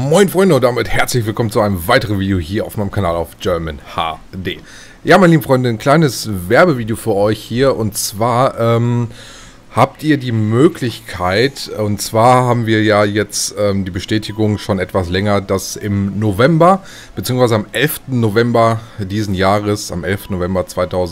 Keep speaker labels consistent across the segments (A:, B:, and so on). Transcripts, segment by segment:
A: Moin Freunde und damit herzlich willkommen zu einem weiteren Video hier auf meinem Kanal auf German HD. Ja, meine lieben Freunde, ein kleines Werbevideo für euch hier, und zwar habt ihr die Möglichkeit, und zwar haben wir ja jetzt die Bestätigung schon etwas länger, dass im November, beziehungsweise am 11. November diesen Jahres, am 11. November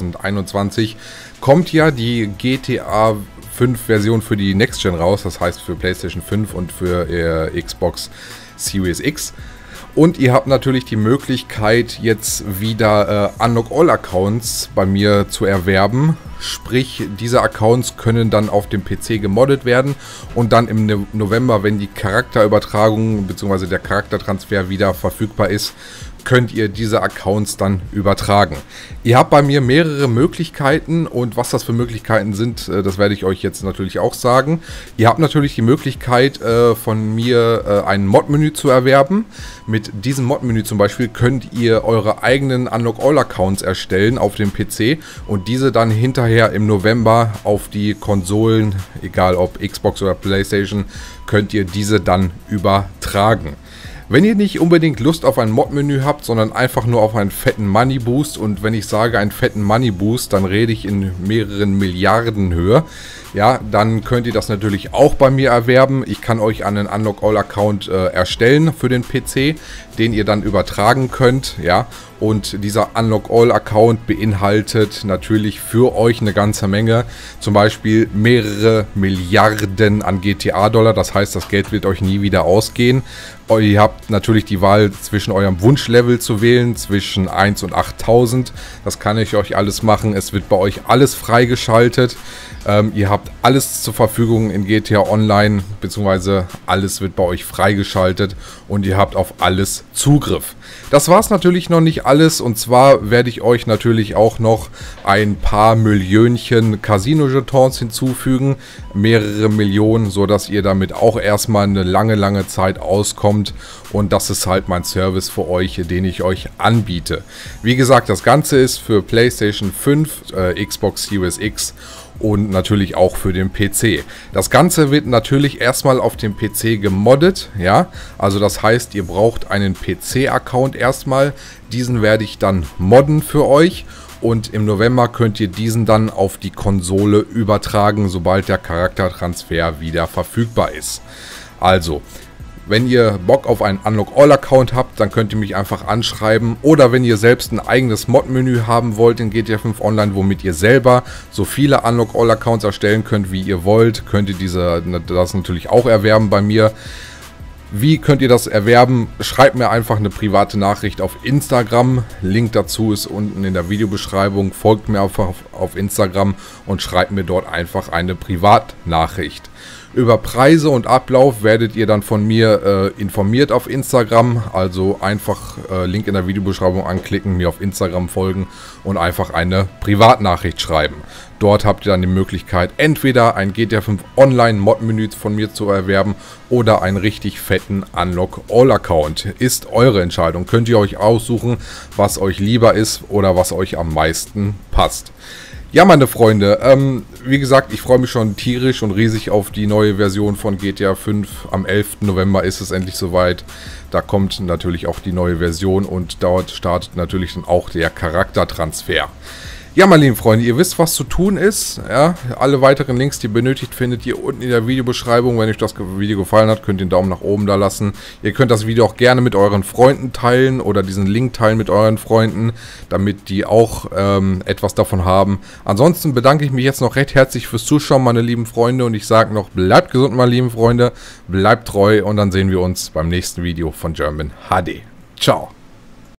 A: 2021, kommt ja die GTA 5 Version für die Next Gen raus, das heißt für PlayStation 5 und für Xbox Series X. Und ihr habt natürlich die Möglichkeit, jetzt wieder Unlock All Accounts bei mir zu erwerben. Sprich, diese Accounts können dann auf dem PC gemoddet werden und dann im November, wenn die Charakterübertragung bzw. der Charaktertransfer wieder verfügbar ist, könnt ihr diese Accounts dann übertragen. Ihr habt bei mir mehrere Möglichkeiten, und was das für Möglichkeiten sind, das werde ich euch jetzt natürlich auch sagen. Ihr habt natürlich die Möglichkeit, von mir ein Mod-Menü zu erwerben. Mit diesem Mod-Menü zum Beispiel könnt ihr eure eigenen Unlock-All-Accounts erstellen auf dem PC und diese dann hinterher im November auf die Konsolen, egal ob Xbox oder PlayStation, könnt ihr diese dann übertragen. Wenn ihr nicht unbedingt Lust auf ein Mod-Menü habt, sondern einfach nur auf einen fetten Money-Boost, und wenn ich sage einen fetten Money-Boost, dann rede ich in mehreren Milliarden Höhe, ja, dann könnt ihr das natürlich auch bei mir erwerben. Ich kann euch einen Unlock-All-Account erstellen für den PC, den ihr dann übertragen könnt, ja, und dieser Unlock-All-Account beinhaltet natürlich für euch eine ganze Menge, zum Beispiel mehrere Milliarden an GTA-Dollar, das heißt, das Geld wird euch nie wieder ausgehen. Ihr habt natürlich die Wahl zwischen eurem Wunschlevel zu wählen, zwischen 1 und 8000, das kann ich euch alles machen, es wird bei euch alles freigeschaltet. Ihr habt alles zur Verfügung in GTA Online, beziehungsweise alles wird bei euch freigeschaltet und ihr habt auf alles Zugriff. Das war es natürlich noch nicht alles, und zwar werde ich euch natürlich auch noch ein paar Millionchen Casino-Jetons hinzufügen, mehrere Millionen, sodass ihr damit auch erstmal eine lange Zeit auskommt, und das ist halt mein Service für euch, den ich euch anbiete. Wie gesagt, das Ganze ist für PlayStation 5, Xbox Series X und natürlich auch für den PC. Das Ganze wird natürlich erstmal auf dem PC gemoddet, ja, also das heißt, ihr braucht einen PC-Account erstmal, diesen werde ich dann modden für euch, und im November könnt ihr diesen dann auf die Konsole übertragen, sobald der Charaktertransfer wieder verfügbar ist. Also, wenn ihr Bock auf einen Unlock-All-Account habt, dann könnt ihr mich einfach anschreiben. Oder wenn ihr selbst ein eigenes Mod-Menü haben wollt in GTA 5 Online, womit ihr selber so viele Unlock-All-Accounts erstellen könnt, wie ihr wollt, könnt ihr das natürlich auch erwerben bei mir. Wie könnt ihr das erwerben? Schreibt mir einfach eine private Nachricht auf Instagram. Link dazu ist unten in der Videobeschreibung. Folgt mir einfach auf Instagram und schreibt mir dort einfach eine Privatnachricht. Über Preise und Ablauf werdet ihr dann von mir informiert auf Instagram. Also einfach Link in der Videobeschreibung anklicken, mir auf Instagram folgen und einfach eine Privatnachricht schreiben. Dort habt ihr dann die Möglichkeit, entweder ein GTA 5 Online Mod-Menü von mir zu erwerben oder einen richtig fetten Unlock-All-Account. Ist eure Entscheidung. Könnt ihr euch aussuchen, was euch lieber ist oder was euch am meisten passt. Ja, meine Freunde, wie gesagt, ich freue mich schon tierisch und riesig auf die neue Version von GTA 5. Am 11. November ist es endlich soweit. Da kommt natürlich auch die neue Version und dort startet natürlich dann auch der Charaktertransfer. Ja, meine lieben Freunde, ihr wisst, was zu tun ist. Ja, alle weiteren Links, die ihr benötigt, findet ihr unten in der Videobeschreibung. Wenn euch das Video gefallen hat, könnt ihr einen Daumen nach oben da lassen. Ihr könnt das Video auch gerne mit euren Freunden teilen oder diesen Link teilen mit euren Freunden, damit die auch etwas davon haben. Ansonsten bedanke ich mich jetzt noch recht herzlich fürs Zuschauen, meine lieben Freunde. Und ich sage noch, bleibt gesund, meine lieben Freunde. Bleibt treu, und dann sehen wir uns beim nächsten Video von German HD. Ciao.